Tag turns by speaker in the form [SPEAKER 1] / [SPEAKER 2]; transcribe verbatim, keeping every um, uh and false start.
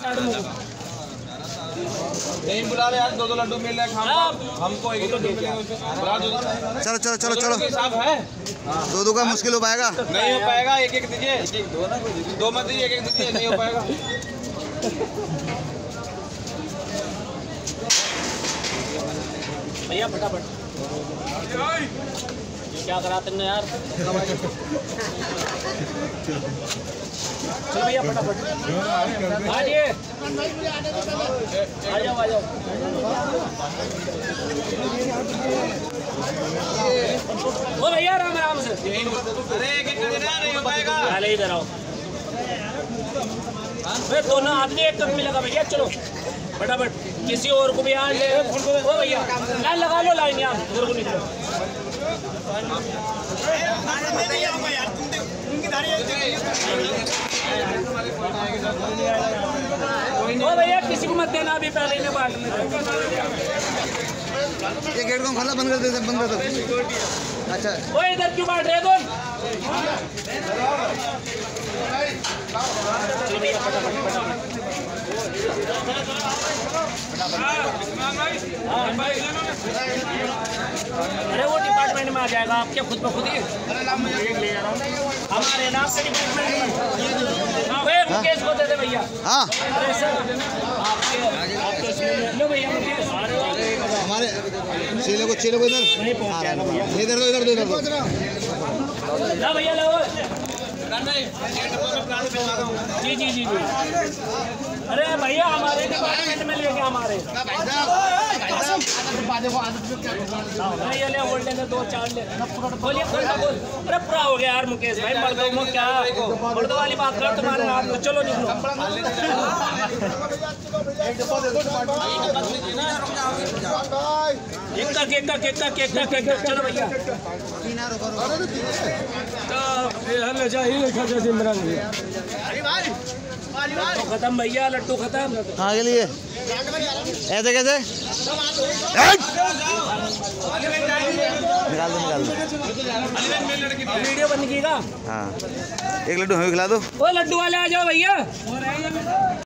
[SPEAKER 1] नहीं बुला रहे यार, दो दो लड्डू मिल रहे हैं हमको, एक तो बुला दो।
[SPEAKER 2] चलो चलो चलो चलो,
[SPEAKER 1] हिसाब है
[SPEAKER 2] दो दो का मुश्किल हो पाएगा,
[SPEAKER 1] नहीं हो पाएगा, एक एक दीजिए, दो मत दीजिए, एक एक दीजिए, नहीं हो पाएगा।
[SPEAKER 3] भैया फटाफट क्या करा तुमने यार। चलो भैया फटाफट आ जाइए, आ जाओ आ जाओ। ओ भैया आराम आराम से,
[SPEAKER 1] अरे एक एक करके नहीं हो पाएगा,
[SPEAKER 3] पहले इधर आओ। फिर दोनों आदमी एक कप में लगा भैया, चलो फटाफट किसी और को भी यहाँ ले। ओ भैया लाइन लगा लो, लाइन यहाँ को निकलो। ओ भैया किसी को मत देना, अभी पहले ही बांटने।
[SPEAKER 2] ये गेट को खोलना बंद कर देते, बंद कर दो। अच्छा
[SPEAKER 3] वो इधर क्यों बांट रहे हो? अरे वो डिपार्टमेंट में आ जाएगा आपके खुद ब खुद ही। हमारे नाम से डिपार्टमेंट में मुकेश को दे दे भैया।
[SPEAKER 2] हाँ
[SPEAKER 3] अरे सर आपके लो भैया मुकेश,
[SPEAKER 2] हमारे चेले को चेले को इधर इधर दो इधर दो इधर दो
[SPEAKER 3] ला भैया लो। जी जी जी जी। अरे भैया हमारे डिपार्टमेंट में लेके हमारे ये ले होल्ड ले दो चार ले बोलिए बोल बोल। अरे पूरा हो गया यार मुकेश भाई, मर्दों में क्या मर्दों वाली बात कर तुम्हारे नाम तो। चलो निकलो एक का केक का केक का केक का केक का। चलो भैया लड्डू खत्म भैया, लड्डू खत्म।
[SPEAKER 2] हाँ के लिए ऐसे कैसे निकाल दो निकाल दो,
[SPEAKER 3] वीडियो बंद कीजिएगा।
[SPEAKER 2] हाँ एक लड्डू हमें खिला दो।
[SPEAKER 3] ओ लड्डू वाले आ जाओ भैया।